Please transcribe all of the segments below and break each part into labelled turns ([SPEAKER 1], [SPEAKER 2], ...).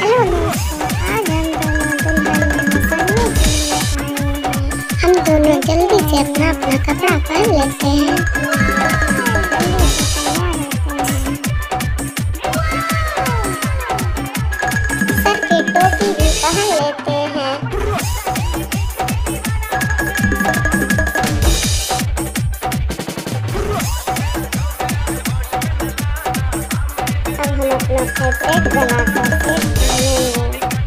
[SPEAKER 1] Hello दोस्तों, आज हम दोनों दुल्हन में करने के लिए आए हैं। हम दोनों जल्दी से अपना अपना कपड़ा पहन लेते हैं। सर की टोपी भी पहन लेते हैं। अब हम अपना फेवरेट बनाकर सेट पहनेंगे।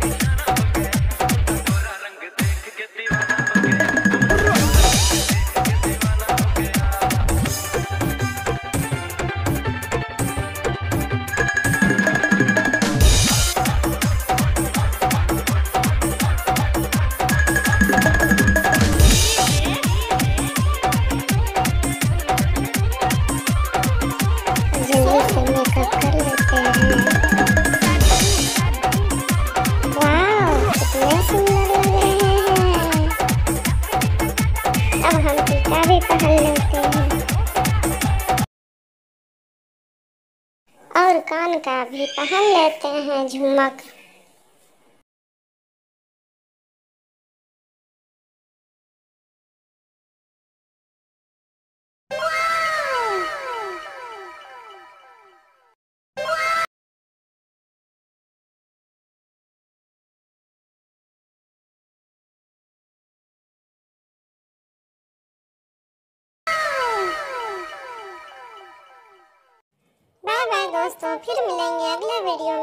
[SPEAKER 1] जल्दी से मेकअप कर लेते हैं। वाव, कितने सुंदर लग रहे हैं। अब हम टीका भी पहन लेते हैं और कान का भी पहन लेते हैं झुमक। बाय बाय दोस्तों, फिर मिलेंगे अगले वीडियो में।